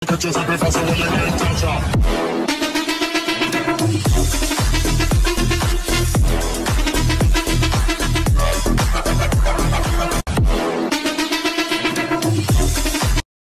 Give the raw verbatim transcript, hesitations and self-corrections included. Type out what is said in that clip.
Que yo siempre faço, oye, ven, cha, cha.